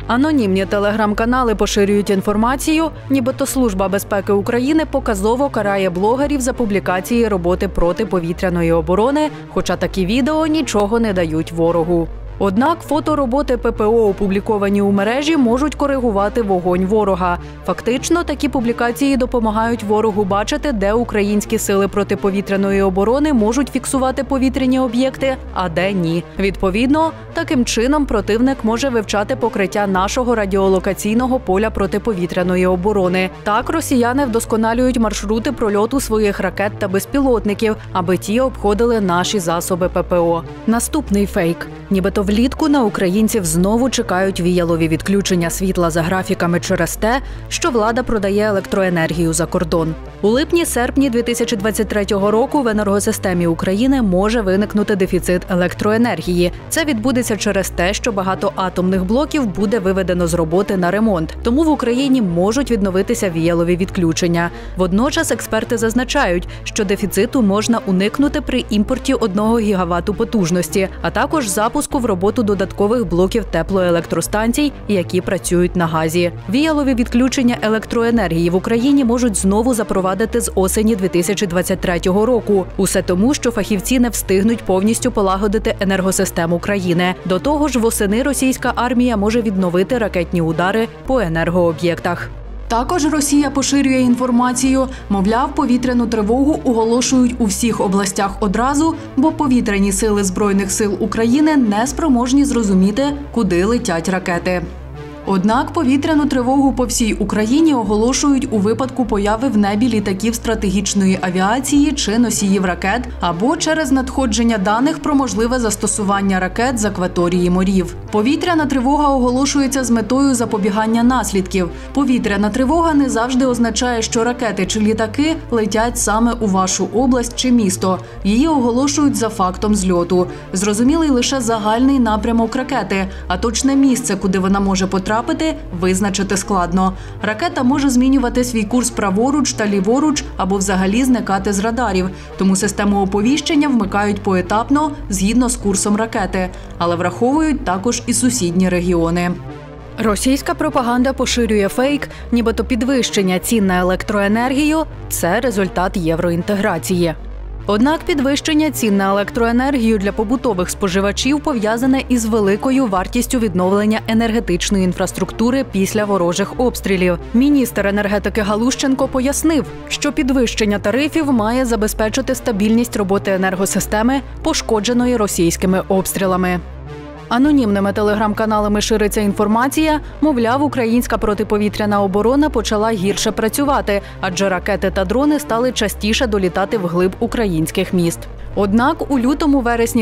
Анонімні телеграм-канали поширюють інформацію, нібито Служба безпеки України показово карає блогерів за публікації роботи протиповітряної оборони, хоча такі відео нічого не дають ворогу. Однак фото роботи ППО, опубліковані у мережі, можуть коригувати вогонь ворога. Фактично, такі публікації допомагають ворогу бачити, де українські сили протиповітряної оборони можуть фіксувати повітряні об'єкти, а де ні. Відповідно, таким чином противник може вивчати покриття нашого радіолокаційного поля протиповітряної оборони. Так, росіяни вдосконалюють маршрути прольоту своїх ракет та безпілотників, аби ті обходили наші засоби ППО. Наступний фейк. Нібито влітку на українців знову чекають віялові відключення світла за графіками через те, що влада продає електроенергію за кордон. У липні-серпні 2023 року в енергосистемі України може виникнути дефіцит електроенергії. Це відбудеться через те, що багато атомних блоків буде виведено з роботи на ремонт. Тому в Україні можуть відновитися віялові відключення. Водночас експерти зазначають, що дефіциту можна уникнути при імпорті 1 гігавату потужності, а також запуску в роботу додаткових блоків теплоелектростанцій, які працюють на газі. Віялові відключення електроенергії в Україні можуть знову запровадити з осені 2023 року. Усе тому, що фахівці не встигнуть повністю полагодити енергосистему країни. До того ж, восени російська армія може відновити ракетні удари по енергооб'єктах. Також Росія поширює інформацію, мовляв, повітряну тривогу оголошують у всіх областях одразу, бо повітряні сили Збройних сил України не спроможні зрозуміти, куди летять ракети. Однак повітряну тривогу по всій Україні оголошують у випадку появи в небі літаків стратегічної авіації чи носіїв ракет, або через надходження даних про можливе застосування ракет з акваторії морів. Повітряна тривога оголошується з метою запобігання наслідків. Повітряна тривога не завжди означає, що ракети чи літаки летять саме у вашу область чи місто. Її оголошують за фактом зльоту. Зрозумілий лише загальний напрямок ракети, а точне місце, куди вона може потрапити, визначити складно. Ракета може змінювати свій курс праворуч та ліворуч або взагалі зникати з радарів, тому систему оповіщення вмикають поетапно згідно з курсом ракети, але враховують також і сусідні регіони. Російська пропаганда поширює фейк, нібито підвищення цін на електроенергію – це результат євроінтеграції. Однак підвищення цін на електроенергію для побутових споживачів пов'язане із великою вартістю відновлення енергетичної інфраструктури після ворожих обстрілів. Міністр енергетики Галущенко пояснив, що підвищення тарифів має забезпечити стабільність роботи енергосистеми, пошкодженої російськими обстрілами. Анонімними телеграм-каналами шириться інформація, мовляв, українська протиповітряна оборона почала гірше працювати, адже ракети та дрони стали частіше долітати вглиб українських міст. Однак у лютому-вересні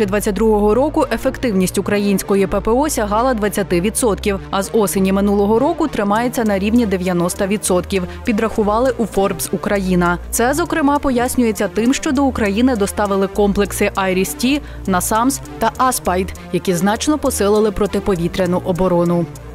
2022 року ефективність української ППО сягала 20%, а з осені минулого року тримається на рівні 90%, підрахували у Forbes Україна. Це, зокрема, пояснюється тим, що до України доставили комплекси IRIS-T, NASAMS та ASPIDE, які значно посилили протиповітряну оборону.